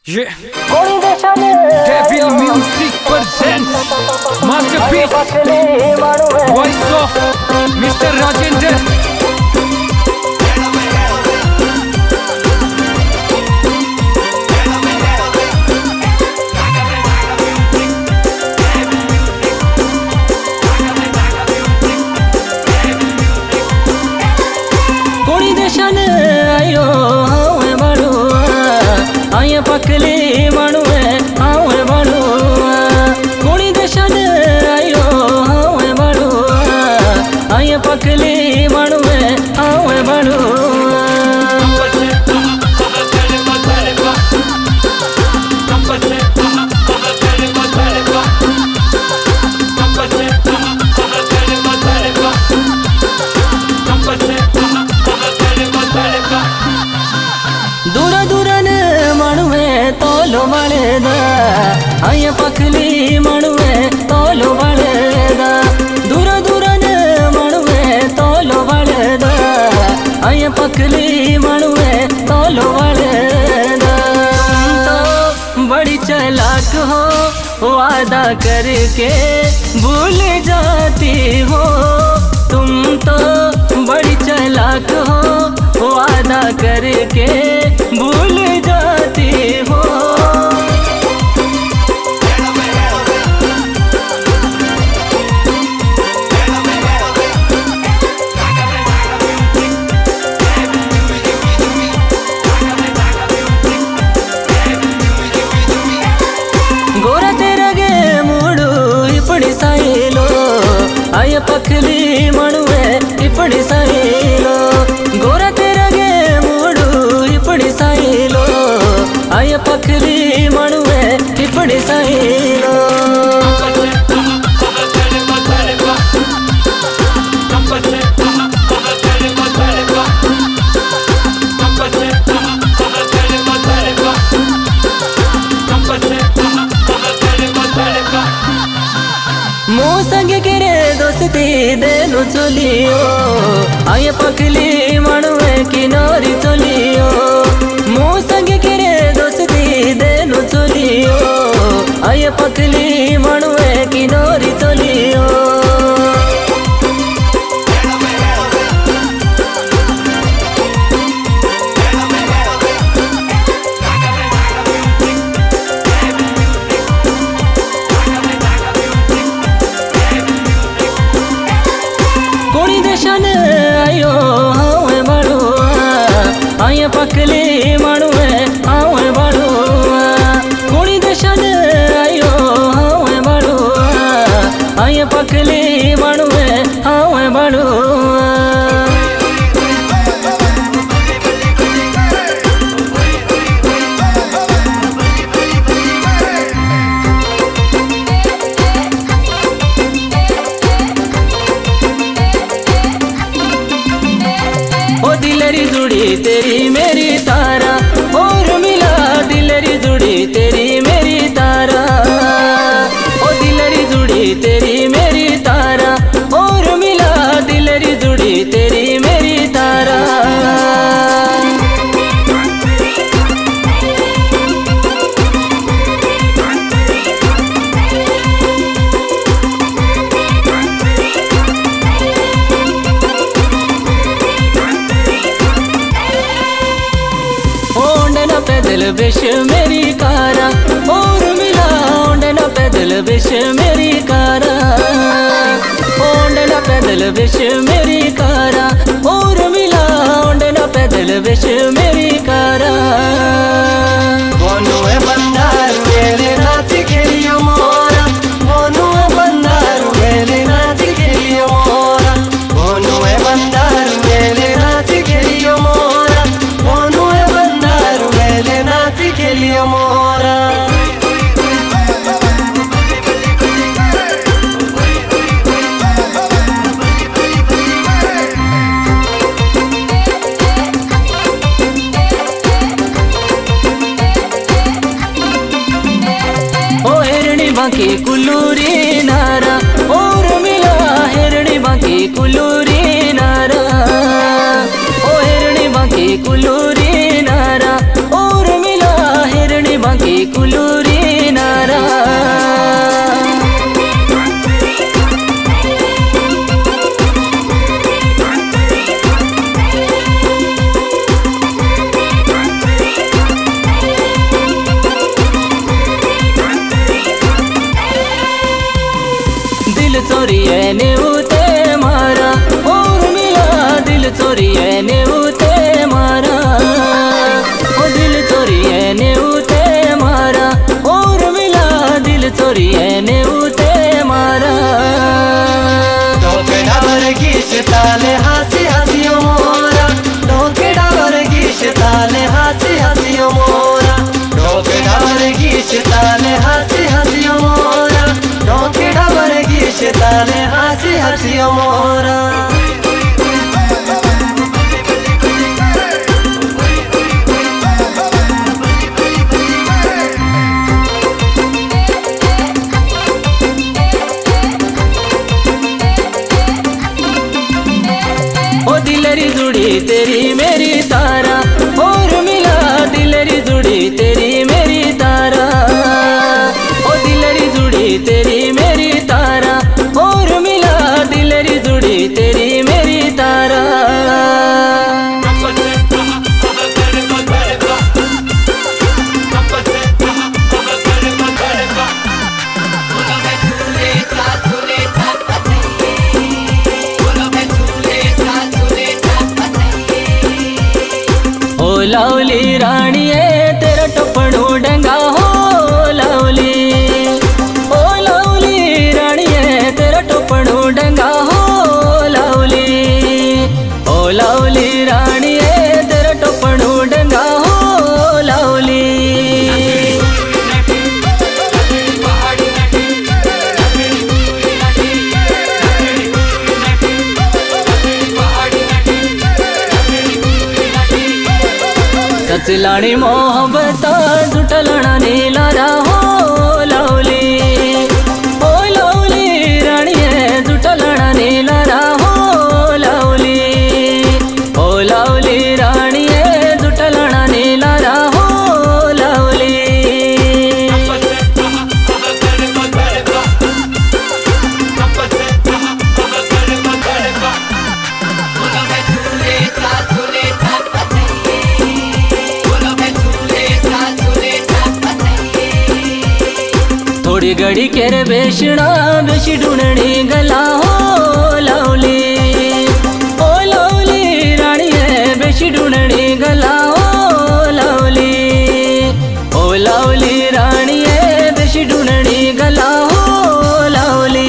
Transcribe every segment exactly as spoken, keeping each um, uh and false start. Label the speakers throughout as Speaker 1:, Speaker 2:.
Speaker 1: Yeah. Devil Music presents masterpiece, voice of Mister Rajendra.
Speaker 2: पकले मानु है आओ है बाड़ो कोणी देशन आयो आओ है बाड़ो आया पकले मानु है आओ है बाड़ो दूरा दूरा ने मानु है तोलो वालेदा आया पकली मानु है तोलो वालेदा दूरा दूरा ने मानु है तोलो वालेदा आया पकली मानु है तोलो वालेदा तुम तो बड़ी चालाक हो वादा करके भूल जाती हो तुम तो बड़ी चालाक हो वादा करके भूल जाती हो गोरा तेरा गे मूडू इपड़ी साइलो आया पकली मणु है इपड़ी साइलो गोरा तेरा गे मूडू इपड़ी साइलो आया पकली मणु है इपड़ी साइलो मो संग केरे दोस्ती देनु चलियो आया पकली मणु है किनारी चलियो मो संग केरे दोस्ती देनु चलियो आया पकली मणु है किनारी चलियो आयो आओ है बाड़ो आया पकले मानु है आओ है बाड़ो कोणी देशन आयो आओ है बाड़ो आया पकले मानु है आओ है बाड़ो दिलरी जुड़ी तेरी मेरी तारा और मिला दिलरी जुड़ी तेरी मेरी तारा ओ दिलरी जुड़ी तेरी मेरी तारा और मिला दिलरी जुड़ी तेरी मेरी तारा पैदल बिश मेरी कारा और मिला ओंडना पैदल बिश मेरी कारा ओंडना पैदल बिश मेरी कारा और मिला ओंडना पैदल बिश मेरी कारा बोनो है बंदार मेरे नाच के लिए मोरा बोनो है बंदार मेरे नाच के लिए मोरा बोनो है बंदार मेरे नाच के लिए मोरा बोनो है बंदार मेरे नाच के लिए मोरा ओ हिरणी बांकी कुल्लूरी नारा और मिला हिरणी बांकी कुल्लूरी नारा ओ हिरणी बांकी कुल्लूरी नारा और मिला हिरणी बांकी री कुलूरी नारा। दिल चोरी है ने उते मारा और मिला, दिल चोरी है ने उते मारा, ओ दिल चोरी है ने उते मारा और मिला, दिल चोरी है ने उते मारा।
Speaker 3: ढोकड़ा वर्गीश ताले हासी हासियों मोरा, ढोकड़ा वर्गीश ताले हासी हासियों मोरा, ढोकड़ा वर्गीश ताले हासी हासियों मोरा, ढोकड़ा वर्गीश ताले हासी हासियों मोरा।
Speaker 2: दिलरी जुड़ी तेरी मेरी तारा और मिला, दिलरी जुड़ी तेरी मेरी तारा, ओ दिलरी जुड़ी तेरी मेरी तारा और मिला, दिलरी जुड़ी तेरी मेरी तारा। ओ लावली राणिये तेरा टप्पणू डंगा हो लावली, ओ लावली राणिये तेरा टप्पणू डंगा हो लावली, ओ लावली राणिये तेरा टप्पणू डंगा हो लावली। सचलाणी मोहब्बत जुटलणा नीलारा हो लावली, ओ लावली राणिये जुटलणा नीलारा हो लावली, ओ लावली राणिये जुटलणा नीलारा हो लावली। थोड़ी घड़ी केर बेशना बेशी ढूंढनी गला हो लावली, ओ लावली राणिये बेशी ढूंढनी गला हो लावली, ओ लावली राणिये बेशी ढूंढनी गला हो लावली।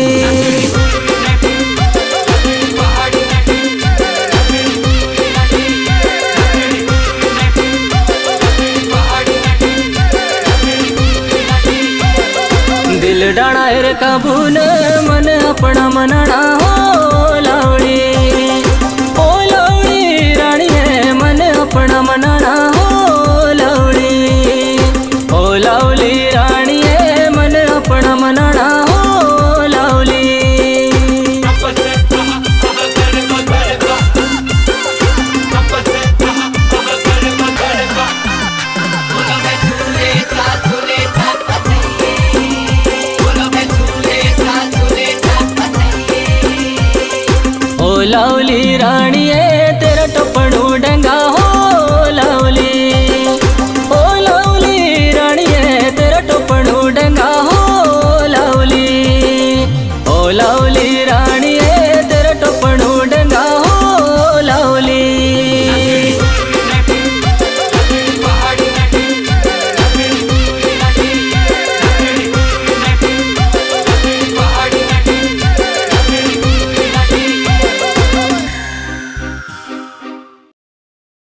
Speaker 2: दिल डाणायर काबून मन अपना मनना हो लावली, ओ लावली राणिये मन अपना मनना हो लावली, ओ लावली राणिये मन अपना मनना हो लावली। ओ लावली राणी